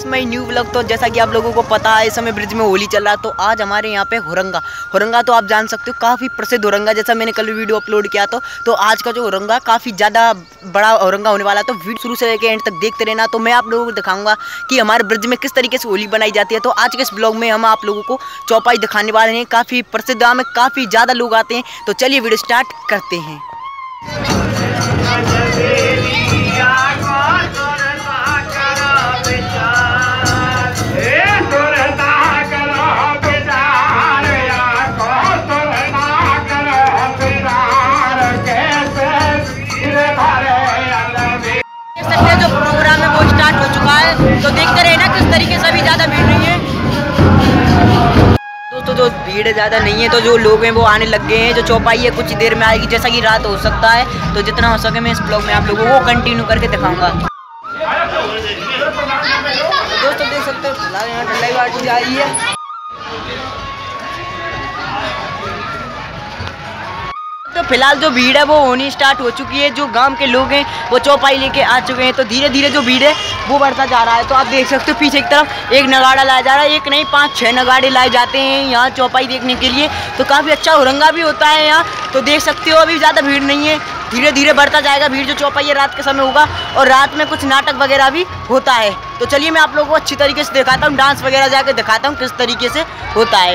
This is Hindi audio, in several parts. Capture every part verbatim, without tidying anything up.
This my new vlog. तो जैसा कि आप लोगों को पता है इस समय ब्रिज में होली चल रहा है, तो आज हमारे यहाँ पे हुरंगा हुरंगा तो आप जान सकते हो काफ़ी प्रसिद्ध हुरंगा, जैसा मैंने कल वीडियो अपलोड किया तो तो आज का जो हुरंगा काफ़ी ज़्यादा बड़ा हुरंगा होने वाला है। तो वीडियो शुरू से लेकर एंड तक देखते रहना। तो मैं आप लोगों को दिखाऊंगा कि हमारे ब्रिज में किस तरीके से होली बनाई जाती है। तो आज के इस ब्लॉग में हम आप लोगों को चौपाई दिखाने वाले हैं। काफ़ी प्रसिद्ध में काफ़ी ज़्यादा लोग आते हैं। तो चलिए वीडियो स्टार्ट करते हैं। जो प्रोग्राम है वो स्टार्ट हो चुका है, तो देखते रहे ना किस तरीके से अभी ज़्यादा भीड़ नहीं है दोस्तों। जो भीड़ ज़्यादा नहीं है तो जो लोग हैं वो आने लग गए हैं। जो चौपाई है कुछ देर में आएगी, जैसा कि रात हो सकता है। तो जितना हो सके मैं इस ब्लॉग में आप लोगों को कंटिन्यू करके दिखाऊंगा। दोस्तों देख सकते हो फिलहाल यहाँ ठंडाई बाटी जा रही है। तो फिलहाल जो भीड़ है वो होनी स्टार्ट हो चुकी है। जो गांव के लोग हैं वो चौपाई लेके आ चुके हैं। तो धीरे धीरे जो भीड़ है वो बढ़ता जा रहा है। तो आप देख सकते हो पीछे की तरफ एक नगाड़ा लाया जा रहा है। एक नहीं पाँच छः नगाड़े लाए जाते हैं यहाँ चौपाई देखने के लिए। तो काफ़ी अच्छा हुरंगा भी होता है यहाँ। तो देख सकते हो अभी ज़्यादा भीड़ नहीं है, धीरे धीरे बढ़ता जाएगा भीड़। जो चौपाई है रात के समय होगा और रात में कुछ नाटक वगैरह भी होता है। तो चलिए मैं आप लोगों को अच्छी तरीके से दिखाता हूँ, डांस वगैरह जाकर दिखाता हूँ किस तरीके से होता है।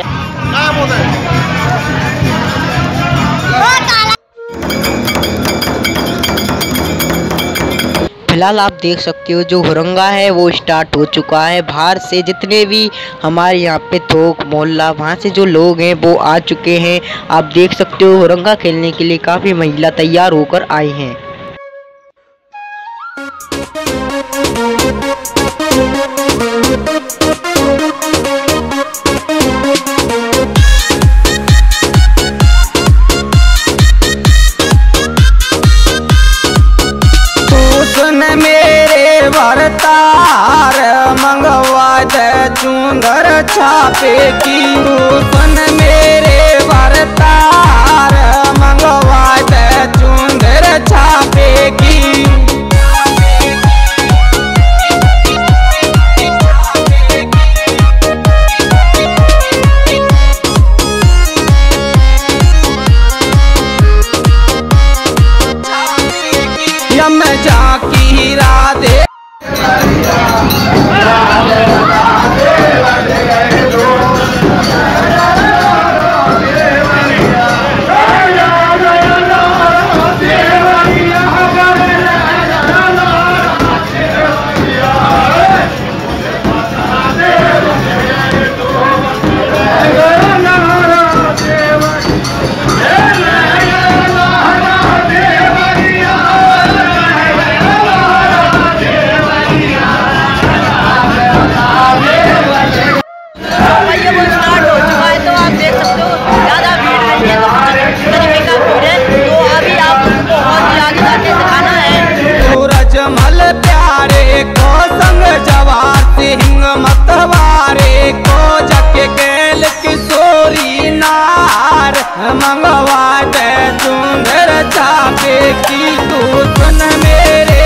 फिलहाल आप देख सकते हो जो हुरंगा है वो स्टार्ट हो चुका है। बाहर से जितने भी हमारे यहाँ पे थोक मोहल्ला वहाँ से जो लोग हैं वो आ चुके हैं। आप देख सकते हो हुरंगा खेलने के लिए काफ़ी महिला तैयार होकर आई हैं। मेरे भरतार मंगवा दे चुंदर छापे की। सुन मेरे भरतार मंगवा दे चुंदर छापे की। यम जाकी राधे मल प्यारे को संग जवार सिंह मतवारे को जके गेल किशोरी नार मंगवा दे चुंदर छापे की। तू सुन मेरे